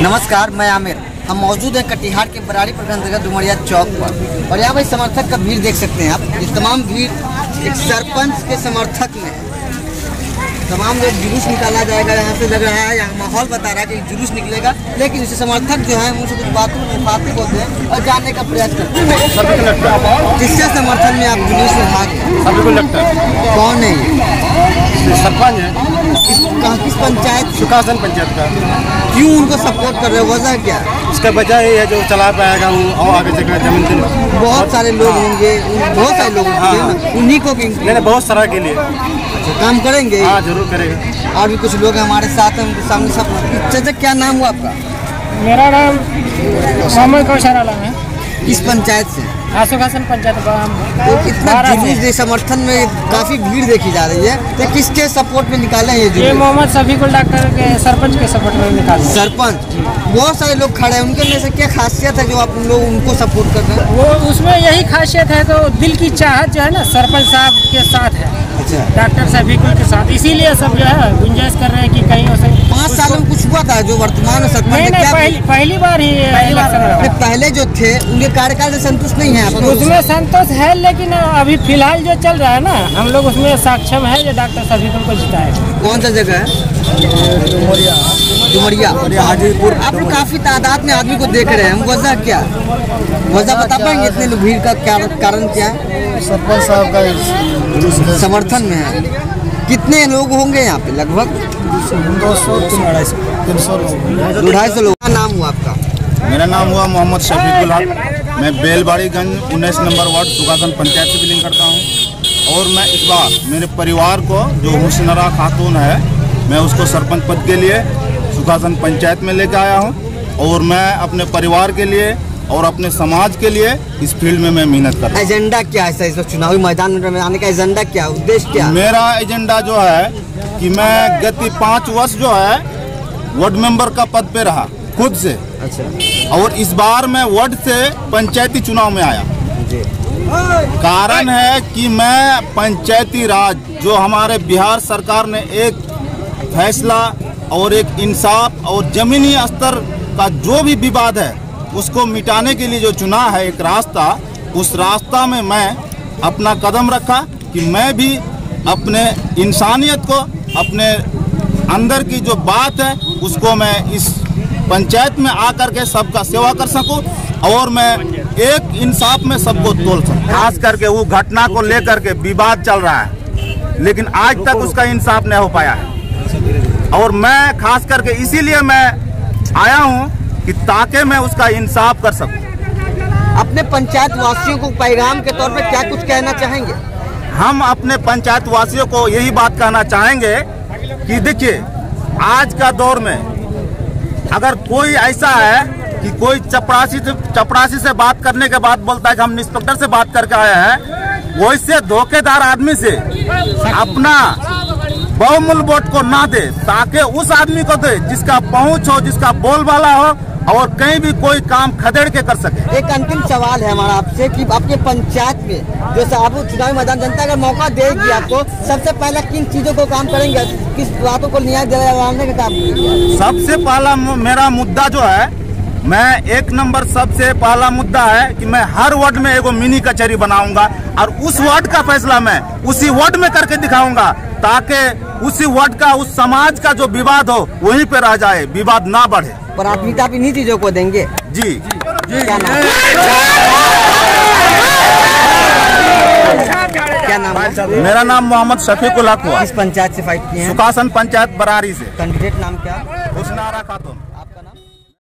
नमस्कार, मैं आमिर। हम मौजूद हैं कटिहार के बराड़ी प्रखंड अंतर्गत डुमरिया चौक पर और यहाँ भाई समर्थक का भीड़ देख सकते हैं आप। ये तमाम भीड़ एक सरपंच के समर्थक में है। तमाम लोग जुलूस निकाला जाएगा, यहाँ से लग रहा है, यहाँ माहौल बता रहा है कि जुलूस निकलेगा, लेकिन इसे समर्थक जो है उनसे कुछ बातें बोलते हैं और जानने का प्रयास करते हैं। किसके समर्थन में आप जुलूस में भाग गए? सभी को लगता है। कौन है ये? सरपंच है। किस पंचायत? सुखासन पंचायत का। क्यों उनको सपोर्ट कर रहे हो, वजह क्या? इसका वजह ये है जो चला पाएगा वो और आगे चलेगा जमीन दिन। बहुत सारे लोग होंगे, बहुत सारे लोग होंगे, उन्हीं को नहीं, बहुत सारा के लिए काम करेंगे। हाँ, जरूर करेगा। और भी कुछ लोग हमारे साथ हैं, उनके सामने सब। चाचा, क्या नाम हुआ आपका? मेरा नाम मोहम्मद कौशर आलम है। किस पंचायत से? सुखासन पंचायत। तो इतना जुलूस समर्थन में काफी भीड़ देखी जा रही है, तो किसके सपोर्ट में निकाले हैं ये मोहम्मद शफीकुल डॉक्टर के सरपंच के सपोर्ट में निकाले। सरपंच, बहुत सारे लोग खड़े हैं, उनके में से क्या खासियत है जो आप लोग उनको सपोर्ट कर रहे हैं? वो उसमें यही खासियत है, तो दिल की चाहत जो है ना सरपंच साहब के साथ है। अच्छा, डॉक्टर शफीकुल के साथ, इसीलिए सब जो है गुंजाइश कर रहे हैं कि कहीं उसे 5 सालों में कुछ हुआ था जो वर्तमान सरपंच? पहली बार ही पहले जो थे उनके कार्यकाल से संतुष्ट नहीं है? उसमें संतोष है, लेकिन अभी फिलहाल जो चल रहा है ना, हम लोग उसमें सक्षम है जो डॉक्टर शफीकुल को जिताए। कौन सा जगह है? डुमरिया, हाजीपुर। आप लोग काफी तादाद में आदमी को देख रहे हैं, वजह क्या? वजह बता पाएंगे इतने भीड़ का कारण क्या है? सरपंच साहब का समर्थन में है। कितने लोग होंगे यहाँ पे? लगभग 200-250 लोग। क्या नाम हुआ आपका? मेरा नाम हुआ मोहम्मद शफीकुल हक। मैं बेलबाड़ीगंज 19 नंबर वार्ड सुखासन पंचायत से बिलोंग करता हूँ। और मैं इस बार मेरे परिवार को जो हुस्नरा खातून है, मैं उसको सरपंच पद के लिए सुखासन पंचायत में लेकर आया हूँ। और मैं अपने परिवार के लिए और अपने समाज के लिए इस फील्ड में मैं मेहनत कर रहा हूँ। एजेंडा क्या है इस चुनावी मैदान में आने का? एजेंडा क्या, उद्देश्य क्या? मेरा एजेंडा जो है कि मैं गति 5 वर्ष जो है वार्ड मेंबर का पद पे रहा खुद से। अच्छा। और इस बार मैं वार्ड से पंचायती चुनाव में आया। कारण है कि मैं पंचायती राज जो हमारे बिहार सरकार ने एक फैसला और एक इंसाफ और जमीनी स्तर का जो भी विवाद है उसको मिटाने के लिए जो चुना है एक रास्ता, उस रास्ता में मैं अपना कदम रखा कि मैं भी अपने इंसानियत को, अपने अंदर की जो बात है उसको मैं इस पंचायत में आकर के सबका सेवा कर सकूं और मैं एक इंसाफ में सबको तोल सकूं। खास करके वो घटना को लेकर के विवाद चल रहा है, लेकिन आज तक उसका इंसाफ नहीं हो पाया है। और मैं खास करके इसीलिए मैं आया हूं कि ताकि मैं उसका इंसाफ कर सकूं। अपने पंचायत वासियों को पैगाम के तौर पे क्या कुछ कहना चाहेंगे? हम अपने पंचायत वासियों को यही बात कहना चाहेंगे कि देखिए, आज का दौर में अगर कोई ऐसा है कि कोई चपरासी से बात करने के बाद बोलता है कि हम इंस्पेक्टर से बात करके आए हैं, वो इससे धोखेदार आदमी से अपना बहुमूल्य वोट को ना दे, ताकि उस आदमी को दे जिसका पहुंच हो, जिसका बोलबाला हो और कहीं भी कोई काम खदेड़ के कर सके। एक अंतिम सवाल है हमारा आपसे कि आपके पंचायत में जो आप चुनावी मैदान, जनता अगर मौका देगी आपको, सबसे पहले किन चीजों को काम करेंगे, किस बातों को न्याय दिलाने का काम? सबसे पहला मेरा मुद्दा जो है, मैं 1 नंबर सबसे पहला मुद्दा है कि मैं हर वार्ड में एगो मिनी कचहरी बनाऊंगा और उस वार्ड का फैसला मैं उसी वार्ड में करके दिखाऊंगा, ताकि उसी वार्ड का, उस समाज का जो विवाद हो वहीं पे रह जाए, विवाद ना बढ़े। प्राथमिकता आप इन्हीं चीजों को देंगे? जी। क्या नाम? मेरा नाम मोहम्मद शफीकुल हक हुआ। किस पंचायत से फाइट किए हैं? सुखासन पंचायत बराड़ी से। कैंडिडेट नाम क्या? हुस्नरा खातून।